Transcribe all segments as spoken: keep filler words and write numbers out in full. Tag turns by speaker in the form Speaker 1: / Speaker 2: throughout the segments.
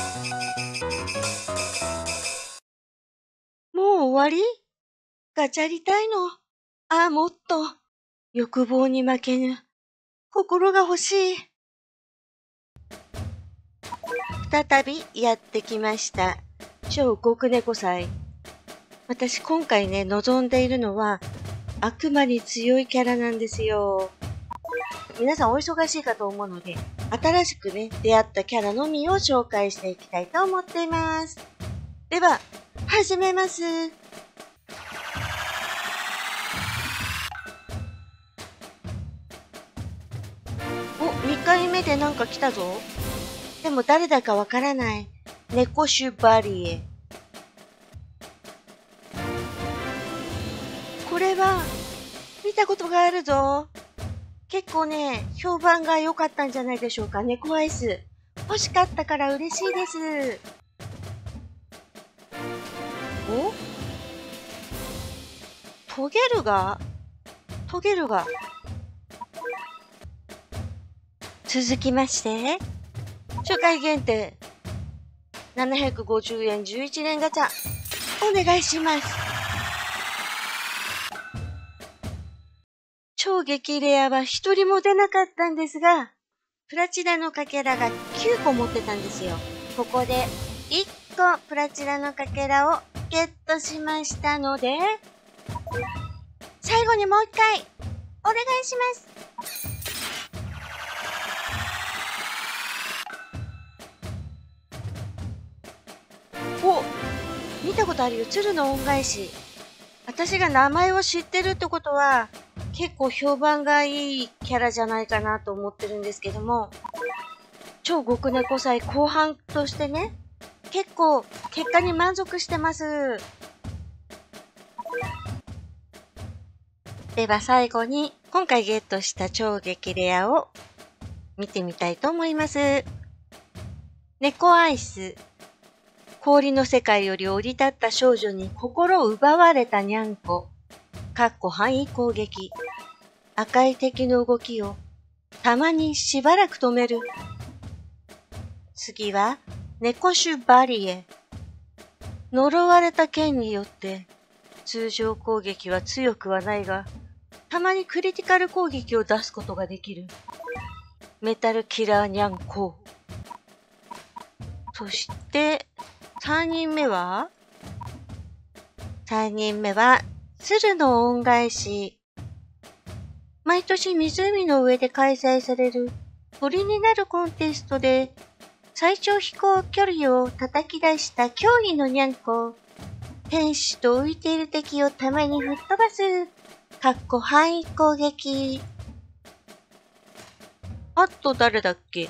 Speaker 1: もう終わり？ガチャりたいの。ああ、もっと。欲望に負けぬ。心が欲しい。再びやってきました。超極猫祭。私今回ね、望んでいるのは悪魔に強いキャラなんですよ。皆さんお忙しいかと思うので、新しくね、出会ったキャラのみを紹介していきたいと思っています。では、始めます。お、にかいめでなんか来たぞ。でも誰だかわからない。猫シュバリエ。これは、見たことがあるぞ。結構ね、評判が良かったんじゃないでしょうか。猫アイス。欲しかったから嬉しいです。お？トゲルがトゲルが続きまして、初回限定ななひゃくごじゅうえんじゅういちねんガチャ、お願いします。超激レアは一人も出なかったんですが、プラチナのかけらがきゅうこ持ってたんですよ。ここでいっこプラチナのかけらをゲットしましたので、最後にもう一回お願いします。お、見たことあるよ。鶴の恩返し。私が名前を知ってるってことは、結構評判がいいキャラじゃないかなと思ってるんですけども、超極猫祭後半としてね、結構結果に満足してます。では最後に今回ゲットした超激レアを見てみたいと思います。猫アイス。氷の世界より降り立った少女に心を奪われたにゃんこ。かっこ範囲攻撃。赤い敵の動きをたまにしばらく止める。次は猫種バリエ。呪われた剣によって通常攻撃は強くはないが、たまにクリティカル攻撃を出すことができる。メタルキラーにゃんこ。そしてさんにんめはさんにんめは鶴の恩返し。毎年湖の上で開催される鳥になるコンテストで最長飛行距離を叩き出した驚異のにゃんこ。天使と浮いている敵をたまに吹っ飛ばす。かっこ範囲攻撃。あと誰だっけ？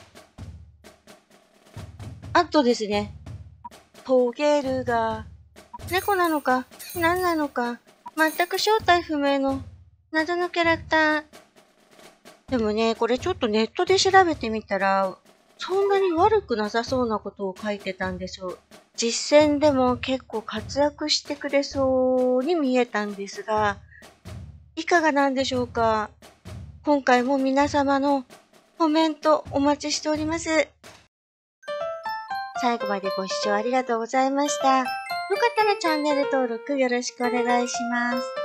Speaker 1: あとですね。トゲルが猫なのか何なのか全く正体不明の謎のキャラクター。でもね、これちょっとネットで調べてみたら、そんなに悪くなさそうなことを書いてたんですよ。実戦でも結構活躍してくれそうに見えたんですが、いかがなんでしょうか。今回も皆様のコメントお待ちしております。最後までご視聴ありがとうございました。よかったらチャンネル登録よろしくお願いします。